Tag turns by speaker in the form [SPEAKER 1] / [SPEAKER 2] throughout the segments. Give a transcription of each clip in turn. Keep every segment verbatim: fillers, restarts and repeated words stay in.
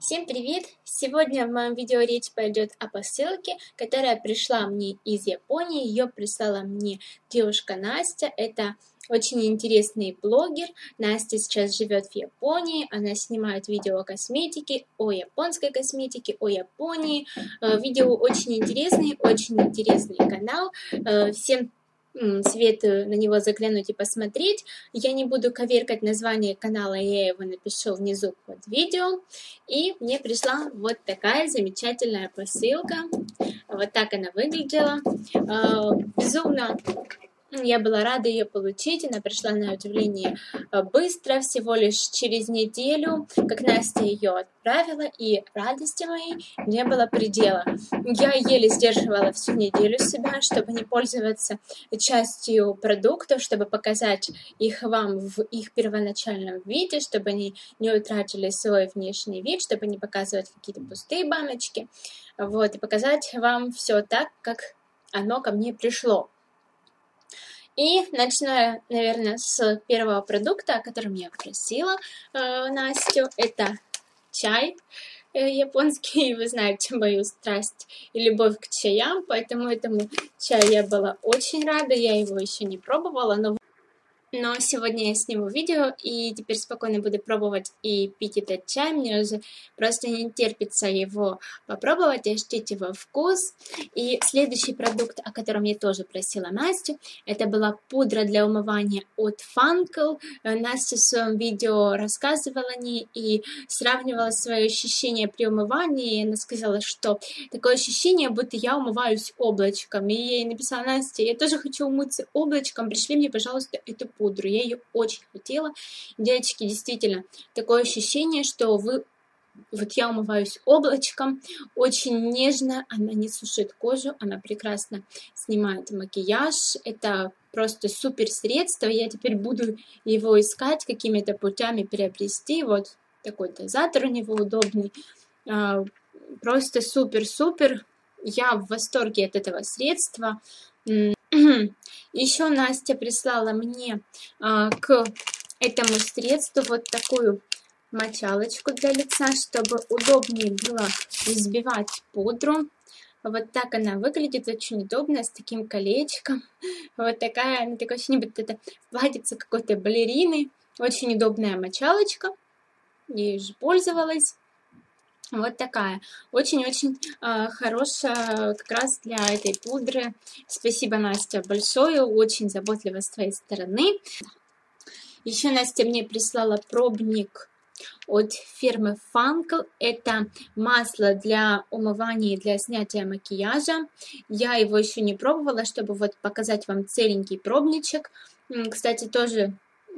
[SPEAKER 1] Всем привет! Сегодня в моем видео речь пойдет о посылке, которая пришла мне из Японии. Ее прислала мне девушка Настя. Это очень интересный блогер. Настя сейчас живет в Японии. Она снимает видео о косметике, о японской косметике, о Японии. Видео очень интересный, очень интересный канал. Всем советую на него заглянуть и посмотреть. Я не буду коверкать название канала, я его напишу внизу под видео. И мне пришла вот такая замечательная посылка. Вот так она выглядела. Безумно я была рада ее получить. Она пришла на удивление быстро, всего лишь через неделю, как Настя ее отправила, и радости моей не было предела. Я еле сдерживала всю неделю себя, чтобы не пользоваться частью продуктов, чтобы показать их вам в их первоначальном виде, чтобы они не утратили свой внешний вид, чтобы не показывать какие-то пустые баночки, вот, и показать вам все так, как оно ко мне пришло. И начну, наверное, с первого продукта, о котором я просила э, Настю. Это чай э, японский. Вы знаете мою страсть и любовь к чаям, поэтому этому чаю я была очень рада. Я его еще не пробовала, но... Но сегодня я сниму видео и теперь спокойно буду пробовать и пить этот чай. Мне уже просто не терпится его попробовать и ощутить его вкус. И следующий продукт, о котором я тоже просила Настю, это была пудра для умывания от Fancl. Настя в своем видео рассказывала о ней и сравнивала свои ощущения при умывании. И она сказала, что такое ощущение, будто я умываюсь облачком. И я ей написала: Настя, я тоже хочу умыться облачком, пришли мне, пожалуйста, эту пудру. Я ее очень хотела. Девочки, действительно, такое ощущение, что вы... Вот я умываюсь облачком, очень нежно, она не сушит кожу, она прекрасно снимает макияж. Это просто супер средство. Я теперь буду его искать, какими-то путями приобрести. Вот такой дозатор у него удобный. Просто супер-супер. Я в восторге от этого средства. Еще Настя прислала мне а, к этому средству вот такую мочалочку для лица, чтобы удобнее было взбивать пудру. Вот так она выглядит, очень удобно, с таким колечком. Вот такая, она такое ощущение, будто это платьице какой-то балерины. Очень удобная мочалочка. Я уже пользовалась. Вот такая. Очень-очень э, хорошая как раз для этой пудры. Спасибо, Настя, большое. Очень заботливо с твоей стороны. Еще Настя мне прислала пробник от фирмы Fancl. Это масло для умывания и для снятия макияжа. Я его еще не пробовала, чтобы вот показать вам целенький пробничек. Кстати, тоже...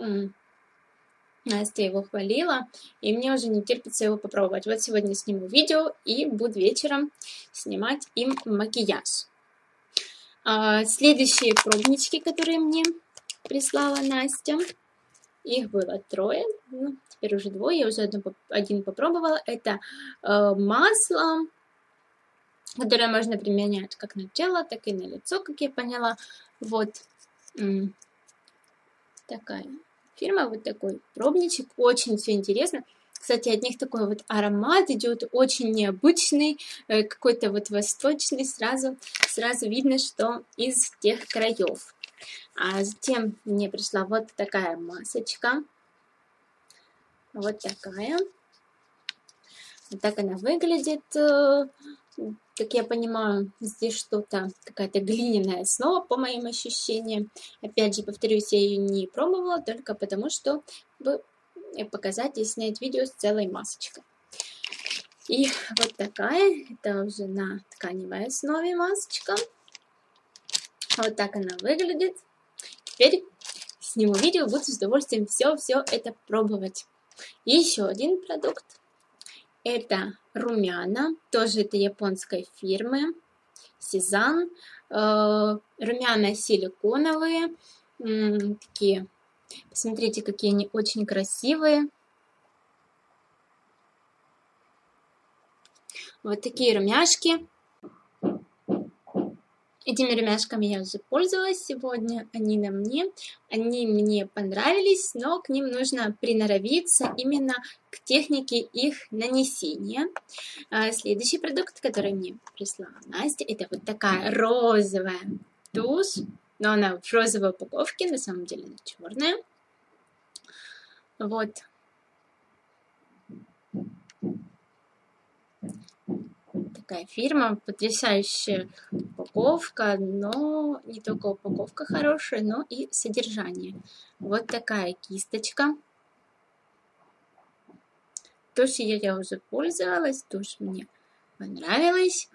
[SPEAKER 1] Настя его хвалила, и мне уже не терпится его попробовать. Вот сегодня сниму видео и буду вечером снимать им макияж. А, следующие пробнички, которые мне прислала Настя, их было трое, ну, теперь уже двое, я уже один, один попробовала. Это э, масло, которое можно применять как на тело, так и на лицо, как я поняла. Вот м- такая фирма, вот такой пробничек, очень все интересно. Кстати, от них такой вот аромат идет, очень необычный, какой-то вот восточный, сразу, сразу видно, что из тех краев. А затем мне пришла вот такая масочка, вот такая. Вот так она выглядит. Как я понимаю, здесь что-то, какая-то глиняная основа, по моим ощущениям. Опять же, повторюсь, я ее не пробовала, только потому, что показать и снять видео с целой масочкой. И вот такая, это уже на тканевой основе масочка. Вот так она выглядит. Теперь сниму видео, буду с удовольствием все-все это пробовать. И еще один продукт. Это румяна, тоже это японской фирмы, Сезанн. Э, румяна силиконовые, м, такие, посмотрите, какие они очень красивые. Вот такие румяшки. Этими ремяшками я уже пользовалась сегодня, они на мне, они мне понравились, но к ним нужно приноровиться именно к технике их нанесения. Следующий продукт, который мне прислала Настя, это вот такая розовая тушь, но она в розовой упаковке, на самом деле она черная. Вот. Такая фирма, потрясающая упаковка, но не только упаковка хорошая, но и содержание. Вот такая кисточка. Тушь я, я уже пользовалась, тушь мне понравилась.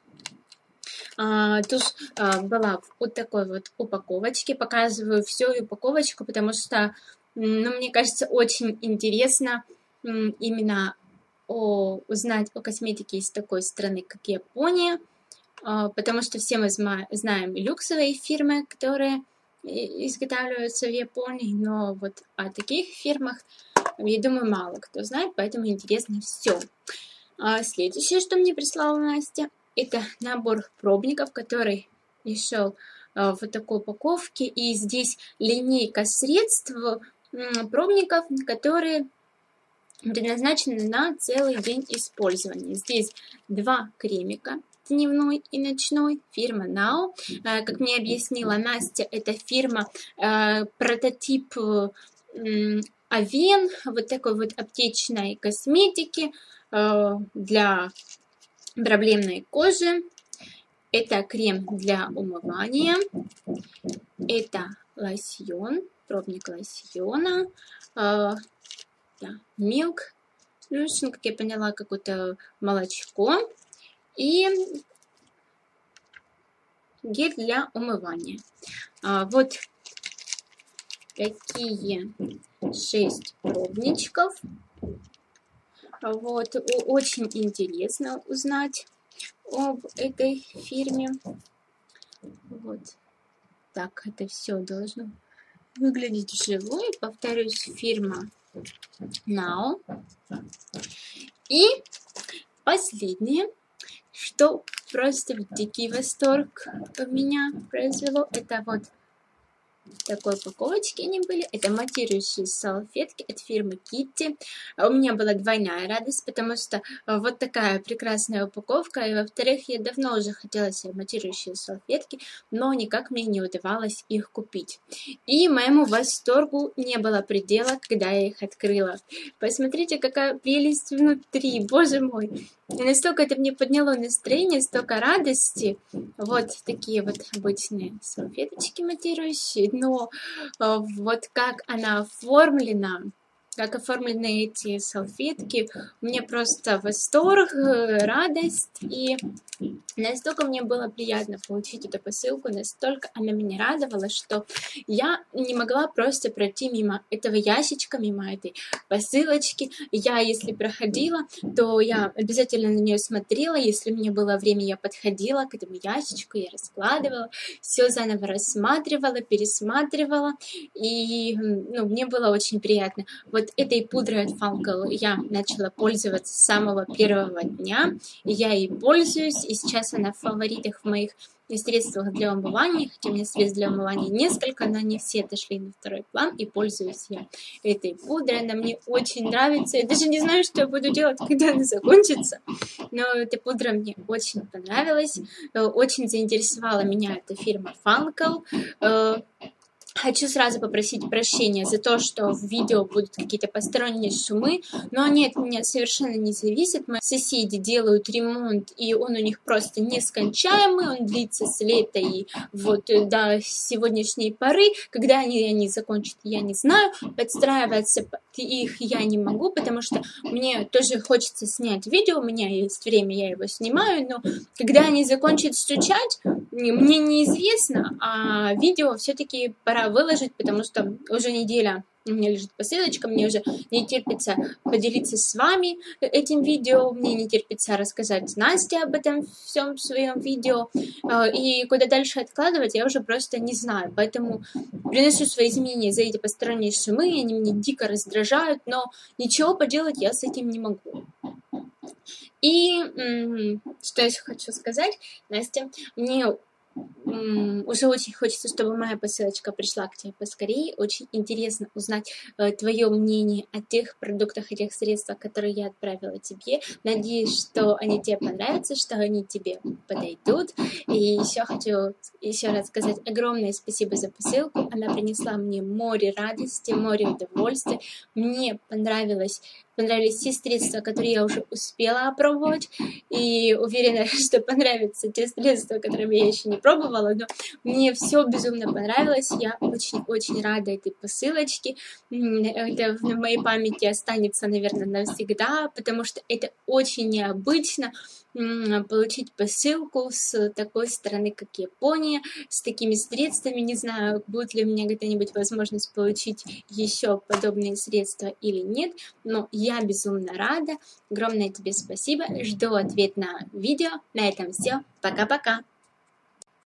[SPEAKER 1] А, тушь а, была в вот такой вот упаковочке. Показываю всю упаковочку, потому что, ну, мне кажется, очень интересно именно О, узнать о косметике из такой страны, как Япония, потому что все мы знаем люксовые фирмы, которые изготавливаются в Японии, но вот о таких фирмах, я думаю, мало кто знает, поэтому интересно все. Следующее, что мне прислала Настя, это набор пробников, который пришел в такой упаковке, и здесь линейка средств пробников, которые предназначены на целый день использования. Здесь два кремика, дневной и ночной, фирма Nao. Как мне объяснила Настя, это фирма, прототип Avène, вот такой вот аптечной косметики для проблемной кожи. Это крем для умывания, это лосьон, пробник лосьона, да, Milk Solution, как я поняла, какое-то молочко и гель для умывания. А, вот такие шесть пробничков. Вот, очень интересно узнать об этой фирме. Вот так это все должно выглядеть вживую. Повторюсь, фирма Nao. И последнее, что просто дикий восторг у меня произвело, это вот в такой упаковочке они были. Это матирующие салфетки от фирмы Kitty. У меня была двойная радость, потому что вот такая прекрасная упаковка. И во-вторых, я давно уже хотела себе матирующие салфетки, но никак мне не удавалось их купить. И моему восторгу не было предела, когда я их открыла. Посмотрите, какая прелесть внутри, боже мой. И настолько это мне подняло настроение, столько радости. Вот такие вот обычные салфеточки матирующие, но вот как она оформлена, как оформлены эти салфетки, мне просто восторг, радость, и настолько мне было приятно получить эту посылку, настолько она меня радовала, что я не могла просто пройти мимо этого ящичка, мимо этой посылочки. Я, если проходила, то я обязательно на нее смотрела, если у меня было время, я подходила к этому ящичку, я раскладывала, все заново рассматривала, пересматривала, и ну, мне было очень приятно. Вот этой пудрой от Falcao я начала пользоваться с самого первого дня, и я ей пользуюсь, и сейчас она в фаворитах в моих средствах для умывания, хотя у меня средств для умывания несколько, но они все отошли на второй план, и пользуюсь я этой пудрой, она мне очень нравится, я даже не знаю, что я буду делать, когда она закончится, но эта пудра мне очень понравилась, очень заинтересовала меня эта фирма Falcao. Хочу сразу попросить прощения за то, что в видео будут какие-то посторонние шумы, но они от меня совершенно не зависят. Мои соседи делают ремонт, и он у них просто нескончаемый, он длится с лета и вот до сегодняшней поры. Когда они, они закончат, я не знаю. Подстраиваться под их я не могу, потому что мне тоже хочется снять видео, у меня есть время, я его снимаю, но когда они закончат стучать, мне неизвестно, а видео все-таки пора выложить, потому что уже неделя у меня лежит посылочка, мне уже не терпится поделиться с вами этим видео, мне не терпится рассказать Насте об этом всем своем видео, и куда дальше откладывать, я уже просто не знаю, поэтому приношу свои изменения за эти посторонние шумы, они меня дико раздражают, но ничего поделать я с этим не могу. И что я хочу сказать, Настя, мне уже очень хочется, чтобы моя посылочка пришла к тебе поскорее. Очень интересно узнать э, твое мнение о тех продуктах и тех средствах, которые я отправила тебе. Надеюсь, что они тебе понравятся, что они тебе подойдут. И еще хочу еще раз сказать огромное спасибо за посылку. Она принесла мне море радости, море удовольствия. Мне понравилось Понравились те средства, которые я уже успела опробовать, и уверена, что понравятся те средства, которыми я еще не пробовала, но мне все безумно понравилось, я очень-очень рада этой посылочке, это в моей памяти останется, наверное, навсегда, потому что это очень необычно, получить посылку с такой страны, как Япония, с такими средствами. Не знаю, будет ли у меня когда-нибудь возможность получить еще подобные средства или нет, но я безумно рада. Огромное тебе спасибо. Жду ответ на видео. На этом все. Пока-пока.